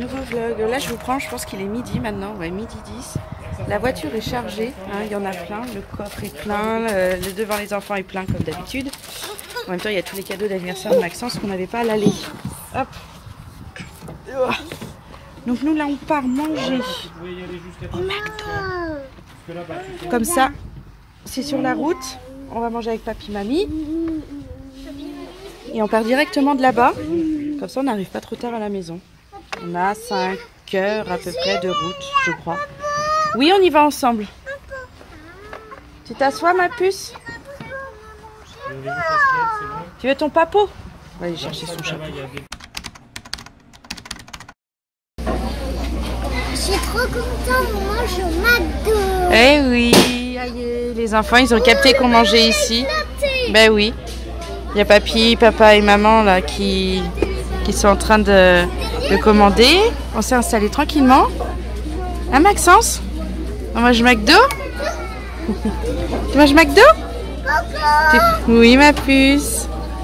nouveau vlog. Là je vous prends, je pense qu'il est midi maintenant, ouais, midi 10. La voiture est chargée, hein, il y en a plein, le coffre est plein, le devant les enfants est plein comme d'habitude. En même temps il y a tous les cadeaux d'anniversaire de Maxence qu'on n'avait pas à l'aller. Hop. Donc nous là on part manger au McDo. Comme ça, c'est sur la route, on va manger avec papy mamie. Et on part directement de là-bas, comme ça on n'arrive pas trop tard à la maison. On a 5 heures à peu près de route, je crois. Oui, on y va ensemble. Tu t'assois, ma puce? Tu veux ton papo? On va aller chercher son chapeau. Je suis trop contente, on mange au McDo. Eh oui, aïe, les enfants, ils ont capté qu'on mangeait ici. Ben oui. Il y a papy, papa et maman là qui sont en train de commander. On s'est installé tranquillement. Hein, Maxence? On mange McDo? Tu manges McDo? Oui, ma puce.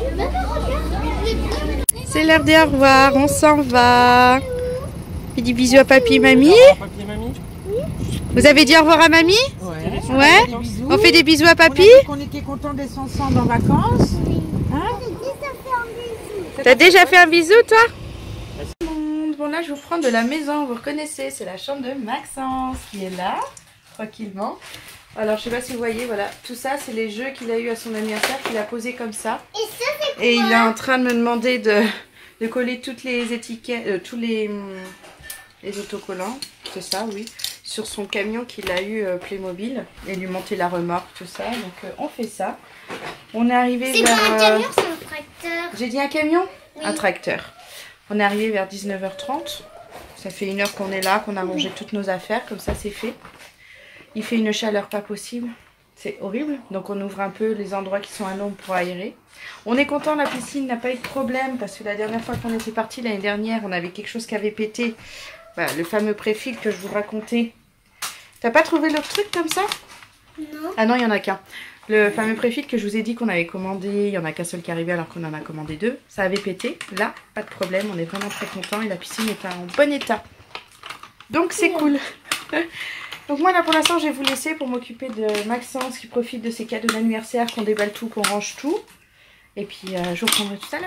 C'est l'heure des au revoir. On s'en va. Fais des bisous à papy et mamie. Vous avez dit au revoir à mamie? Ouais. On fait des bisous à papy? On était contents d'être ensemble en vacances. Hein? T'as déjà fait un bisou, toi? Bon, là, je vous prends de la maison. Vous reconnaissez, c'est la chambre de Maxence qui est là, tranquillement. Alors, je sais pas si vous voyez, voilà. Tout ça, c'est les jeux qu'il a eu à son anniversaire, qu'il a posé comme ça. Et ça, c'est quoi? Et il est en train de me demander de coller toutes les étiquettes, tous les autocollants, c'est ça, oui, sur son camion qu'il a eu Playmobil et lui monter la remorque, tout ça. Donc, on fait ça. On est arrivé vers... C'est pas un camion, c'est un tracteur. J'ai dit un camion? Oui. Un tracteur. On est arrivé vers 19h30. Ça fait 1 heure qu'on est là, qu'on a rangé toutes nos affaires. Comme ça, c'est fait. Il fait une chaleur pas possible. C'est horrible. Donc, on ouvre un peu les endroits qui sont à l'ombre pour aérer. On est content, la piscine n'a pas eu de problème. Parce que la dernière fois qu'on était parti l'année dernière, on avait quelque chose qui avait pété. Voilà, le fameux préfil que je vous racontais. T'as pas trouvé l'autre truc comme ça? Non. Ah non, il n'y en a qu'un. Le fameux préfil que je vous ai dit qu'on avait commandé, il n'y en a qu'un seul qui est arrivé alors qu'on en a commandé 2. Ça avait pété. Là, pas de problème. On est vraiment très contents et la piscine est en bon état. Donc c'est cool. Donc moi là pour l'instant je vais vous laisser pour m'occuper de Maxence qui profite de ses cadeaux d'anniversaire, qu'on déballe tout, qu'on range tout. Et puis je vous reprendrai tout à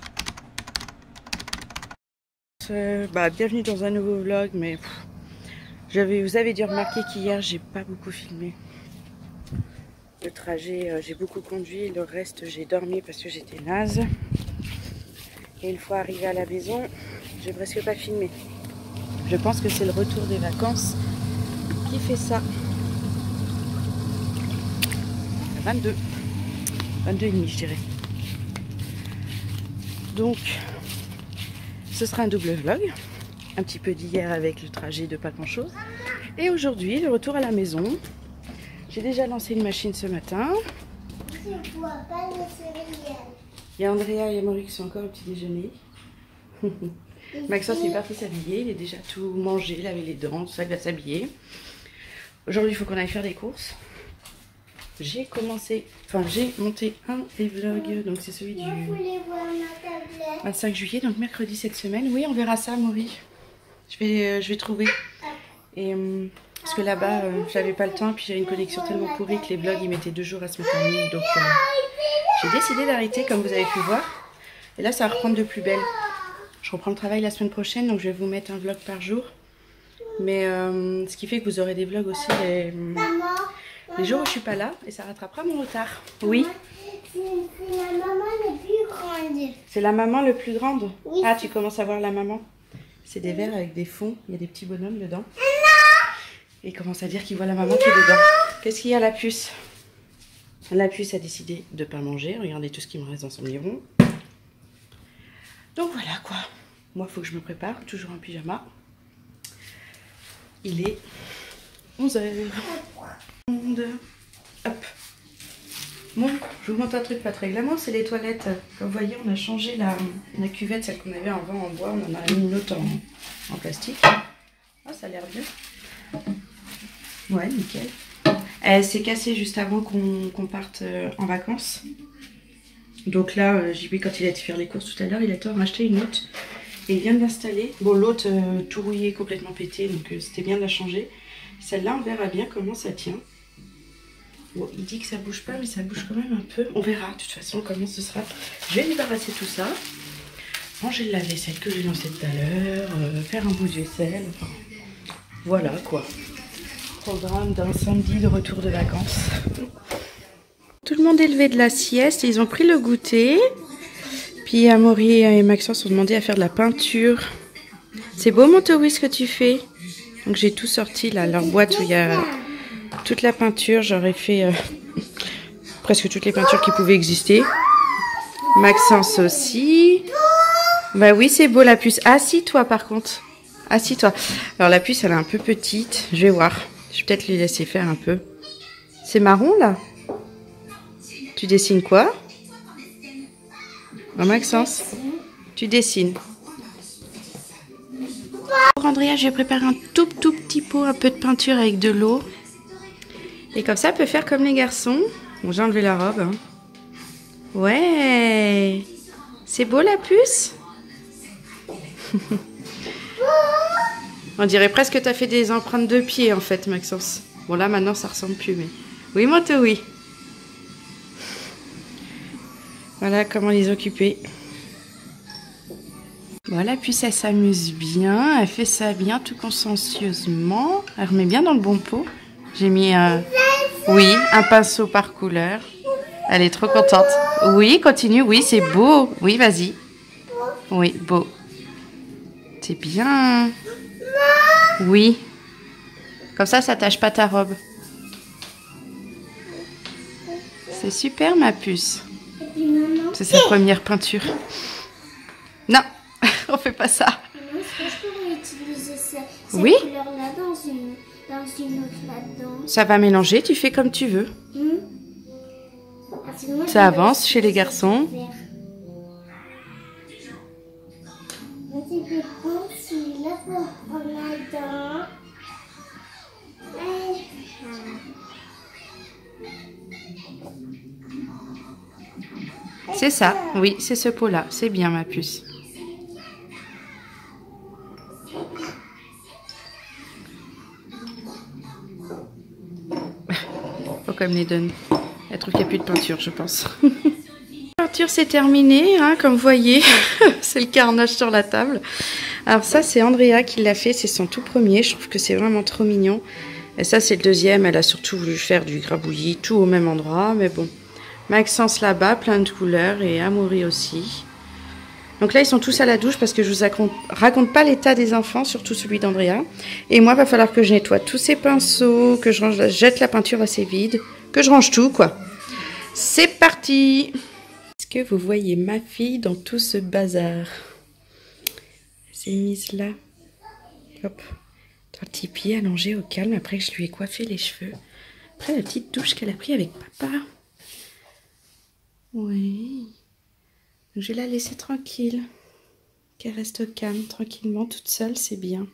l'heure. Bienvenue dans un nouveau vlog, mais vous avez dû remarquer qu'hier j'ai pas beaucoup filmé. Le trajet, j'ai beaucoup conduit, le reste j'ai dormi parce que j'étais naze. Et une fois arrivé à la maison, j'ai presque pas filmé. Je pense que c'est le retour des vacances qui fait ça. 22 et demi, je dirais. Donc, ce sera un double vlog. Un petit peu d'hier avec le trajet de pas grand chose. Et aujourd'hui, le retour à la maison. J'ai déjà lancé une machine ce matin. Je vois pas le céréales. Il y a Andrea et Amaury qui sont encore au petit déjeuner. Maxence est parti s'habiller, il est déjà tout mangé, lavé les dents, tout ça, il va s'habiller. Aujourd'hui, il faut qu'on aille faire des courses. J'ai monté un des vlogs, donc c'est celui du 25 juillet, donc mercredi cette semaine. Oui, on verra ça, Amaury. Je vais trouver. Et parce que là-bas, j'avais pas le temps, puis j'avais une connexion tellement pourrie que les vlogs ils mettaient 2 jours à se mettre en ligne. Donc j'ai décidé d'arrêter, comme vous avez pu voir. Et là, ça va reprendre de plus belle. Je reprends le travail la semaine prochaine, donc je vais vous mettre un vlog par jour. Mais ce qui fait que vous aurez des vlogs aussi les jours où je suis pas là, et ça rattrapera mon retard. Oui. C'est la maman la plus grande. C'est la maman le plus grande? Oui. Ah, tu commences à voir la maman. C'est des verres avec des fonds, il y a des petits bonhommes dedans. Et il commence à dire qu'il voit la maman qui est dedans. Qu'est-ce qu'il y a, la puce? La puce a décidé de ne pas manger. Regardez tout ce qui me reste dans son biberon. Donc voilà quoi. Moi, il faut que je me prépare, toujours en pyjama. Il est 11h. Hop. Bon, je vous montre un truc pas très glamour, c'est les toilettes. Comme vous voyez, on a changé la cuvette, celle qu'on avait avant en bois. On en a mis une autre en plastique. Ah, ça a l'air bien. Ouais, nickel. Elle s'est cassée juste avant qu'on parte en vacances. Donc là, JB, quand il a été faire les courses tout à l'heure, il a été en racheter une autre. Il vient de l'installer. Bon, l'autre tout rouillé, complètement pété, donc c'était bien de la changer. Celle-là, on verra bien comment ça tient. Bon, il dit que ça bouge pas, mais ça bouge quand même un peu. On verra de toute façon comment ce sera. Je vais débarrasser tout ça. Ranger la vaisselle que j'ai lancée tout à l'heure. Faire un bout de vaisselle. Enfin, voilà quoi. Programme d'un samedi de retour de vacances. Tout le monde est levé de la sieste. Ils ont pris le goûter. Puis Amaury et Maxence ont demandé à faire de la peinture. C'est beau, Montowi, ce que tu fais. Donc j'ai tout sorti là, leur boîte où il y a toute la peinture. J'aurais fait presque toutes les peintures qui pouvaient exister. Maxence aussi. Bah oui, c'est beau la puce. Assis-toi par contre. Assis-toi. Alors la puce, elle est un peu petite. Je vais voir. Je vais peut-être les laisser faire un peu. C'est marron là? Tu dessines quoi? Oh, Maxence, tu dessines. Pour Andrea, je vais préparer un tout petit pot, un peu de peinture avec de l'eau. Et comme ça, elle peut faire comme les garçons. Bon, j'ai enlevé la robe. Hein. Ouais. C'est beau la puce? On dirait presque que tu as fait des empreintes de pied en fait, Maxence. Bon là, maintenant, ça ressemble plus, mais... Oui, Monto, oui. Voilà comment les occuper. Voilà, puis elle s'amuse bien. Elle fait ça bien, tout consciencieusement. Elle remet bien dans le bon pot. J'ai mis oui, un pinceau par couleur. Elle est trop contente. Oui, continue. Oui, c'est beau. Oui, vas-y. Oui, beau. C'est bien. Oui. Comme ça tâche pas ta robe. C'est super, ma puce. C'est sa première peinture. Non, on fait pas ça. Est-ce que je pourrais utiliser cette oui. couleur-là dans une autre là-dedans? Ça va mélanger, tu fais comme tu veux. Ça avance chez les garçons. C'est ça, oui, c'est ce pot-là. C'est bien, ma puce. Faut comme les donne. Elle trouve qu'il n'y a plus de peinture, je pense. La peinture, c'est terminé, hein, comme vous voyez. C'est le carnage sur la table. Alors ça, c'est Andrea qui l'a fait. C'est son tout premier. Je trouve que c'est vraiment trop mignon. Et ça, c'est le deuxième. Elle a surtout voulu faire du grabouillis, tout au même endroit. Mais bon. Maxence là-bas, plein de couleurs, et Amaury aussi. Donc là, ils sont tous à la douche parce que je vous raconte pas l'état des enfants, surtout celui d'Andrea. Et moi, il va falloir que je nettoie tous ces pinceaux, que je jette la peinture assez vide, que je range tout, quoi. C'est parti! Est-ce que vous voyez ma fille dans tout ce bazar? Elle s'est mise là. Hop. Un petit pied allongé au calme après que je lui ai coiffé les cheveux. Après la petite douche qu'elle a prise avec papa. Oui. Je vais la laisser tranquille. Qu'elle reste au calme, tranquillement, toute seule, c'est bien.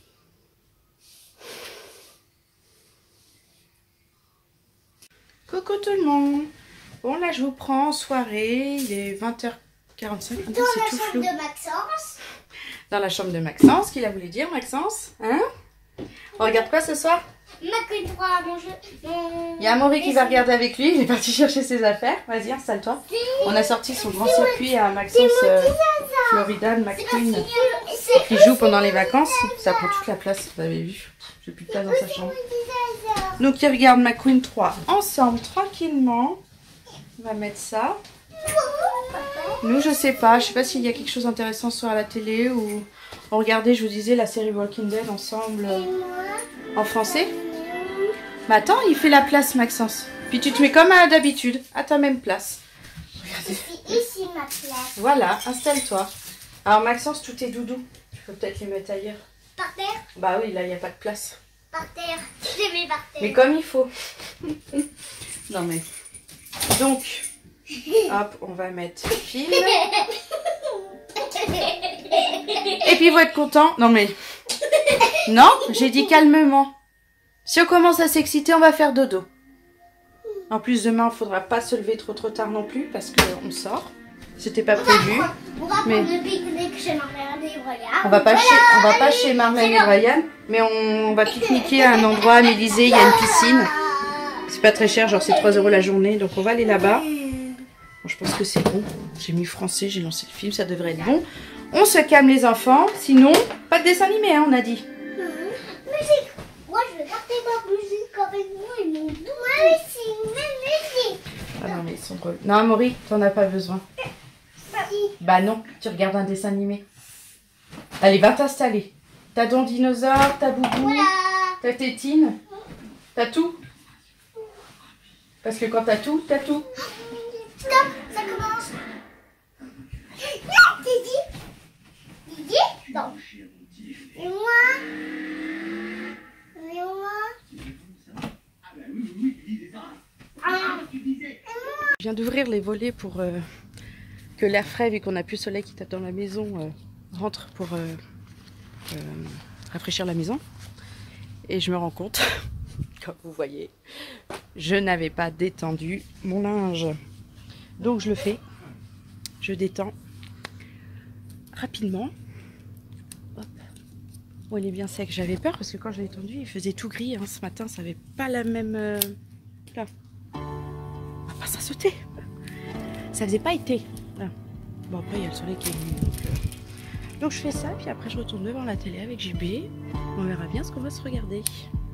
Coucou tout le monde. Bon, là, je vous prends en soirée. Il est 20h45. Dans la chambre de Maxence. Dans la chambre de Maxence. Qu'il a voulu dire, Maxence? Hein? On regarde quoi ce soir? Ma 3 à manger. Il y a Amaury qui va regarder avec lui. Il est parti chercher ses affaires. Vas-y, installe-toi. On a sorti son grand circuit à Maxence Florida McQueen. Qui joue pendant les vacances. Ça prend toute la place, vous avez vu. J'ai plus de place dans sa chambre. Donc, il regarde McQueen 3 ensemble, tranquillement. On va mettre ça. Nous, je sais pas. Je sais pas s'il y a quelque chose d'intéressant sur la télé ou... On regardait, je vous disais, la série Walking Dead ensemble en français. Mais attends, il fait la place, Maxence. Puis tu te mets comme d'habitude, à ta même place. Regardez. Ici ma place. Voilà, installe-toi. Alors Maxence, tout est doudou. Il faut peut-être les mettre ailleurs. Par terre? Bah oui, là, il n'y a pas de place. Par terre. Je les mets par terre. Mais comme il faut. Non mais... Donc, hop, on va mettre film. Et puis, vous êtes content? Non mais... Non, j'ai dit calmement. Si on commence à s'exciter, on va faire dodo. En plus, demain, il ne faudra pas se lever trop tard non plus parce qu'on sort. C'était pas prévu. On va Mais- prendre le pique-nique chez Marlène et Ryan. On va pas chez Marlène et Ryan, mais on va pique-niquer à un endroit à Mélisée, il y a une piscine. C'est pas très cher, genre c'est 3 € la journée, donc on va aller là-bas. Bon, je pense que c'est bon. J'ai mis français, j'ai lancé le film, ça devrait être bon. On se calme les enfants, sinon pas de dessin animé, hein, on a dit. Musique. Moi, je vais garder ma musique avec moi et mon doux. Moi aussi, ma musique. Ah non mais ils sont drôles. Non Maury, t'en as pas besoin. Bah non, tu regardes un dessin animé. Allez, va t'installer. T'as ton dinosaure, t'as Boubou, Voilà. t'as Tétine, t'as tout. Parce que quand t'as tout, t'as tout. Stop, ça commence. Non, Didi. Didi, non. Et moi. Et moi. Ah. Je viens d'ouvrir les volets pour que l'air frais, vu qu'on n'a plus le soleil qui tape dans la maison, rentre pour rafraîchir la maison. Et je me rends compte, comme vous voyez, je n'avais pas détendu mon linge. Donc je le fais. Je détends rapidement. Hop. Bon, il est bien sec. J'avais peur parce que quand je l'ai tendu, il faisait tout gris. Hein. Ce matin, ça n'avait pas la même... Là. On va pas ça sauter. Ça faisait pas été. Là. Bon, après, il y a le soleil qui est venu. Donc je fais ça, puis après, je retourne devant la télé avec JB. On verra bien ce qu'on va se regarder.